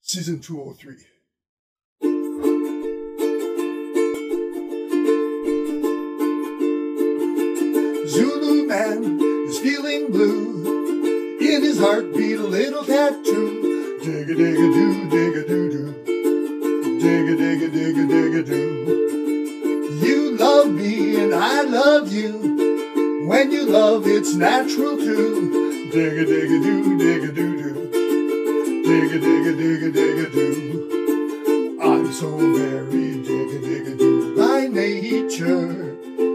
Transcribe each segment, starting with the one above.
Season 203. Zulu man is feeling blue. In his heart beat a little tattoo. Dig-a-dig-a-doo, dig-a-doo-doo. Dig-a-dig-a-dig-a-dig-a-doo. You love me and I love you. When you love, it's natural too. Dig-a-dig-a-doo, dig-a-doo-doo. Dig-a-dig-a-dig-a-dig-a-doo. I'm so very dig-a-dig-a-doo by nature.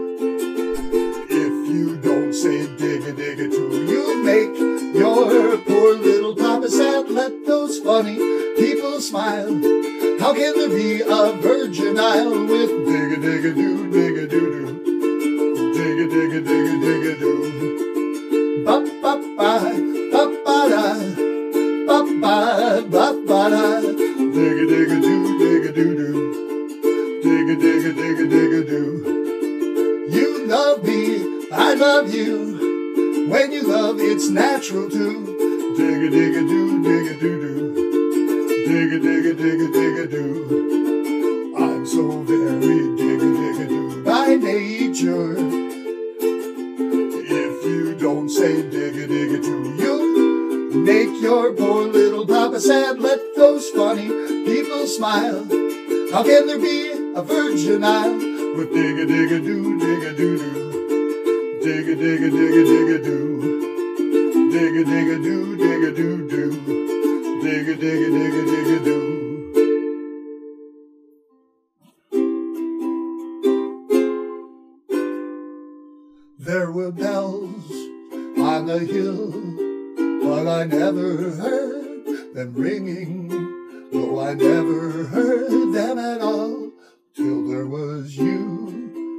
If you don't say dig-a-dig-a-doo, you make your poor little papa sad. Let those funny people smile. How can there be a virgin isle with dig-a-dig-a-doo, dig-a-doo-doo? Dig-a-dig-a-dig-a-dig-a-doo. Ba-ba-ba, ba-ba-da. Ba-ba-ba-ba-da. Dig-a-dig-a-doo, dig-a-doo-doo. Dig-a-dig-a-dig-a-dig-a-doo. You love me, I love you. When you love, it's natural too. Dig-a-dig-a-doo, dig-a-doo-doo. Dig-a-dig-a-dig-a-dig-a-doo. I'm so very dig-a-dig-a-doo by nature. If you don't say dig-a-dig-a-doo, you make your poor little papa sad. Let those funny people smile. How can there be a virgin isle with dig-a-dig-a-doo, dig-a-doo-doo? Dig-a-dig-a-dig-a-dig-a-doo. Dig-a-dig-a-doo, dig-a-doo-doo. Dig-a-dig-a-dig-a-dig-a-doo. There were bells on the hill, but I never heard them ringing. No, I never heard them at all, till there was you.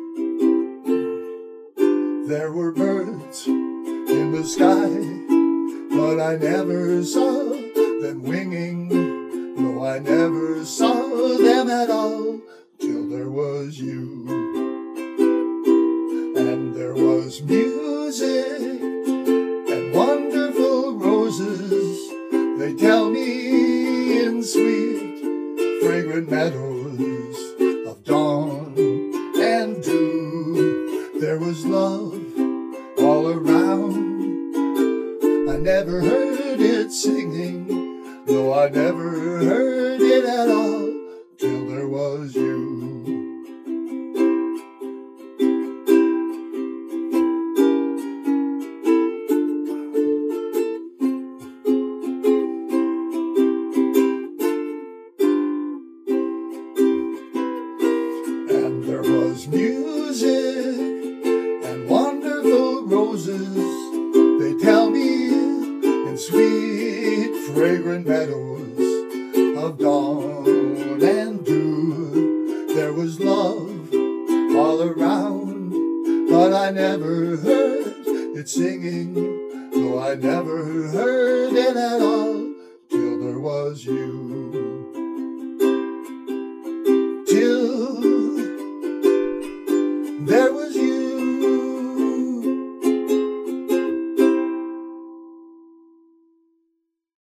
There were birds in the sky, but I never saw them winging. No, I never saw them at all, till there was you. And there was music and wonderful roses, they tell me, in sweet, fragrant meadows of dawn and dew. There was love all around. I never heard it singing. No, I never heard it at all, till there was you. And there was music and wonderful roses, they tell me, in sweet, fragrant meadows of dawn and dew. There was love all around, but I never heard it singing. No, I never heard it at all, till there was you.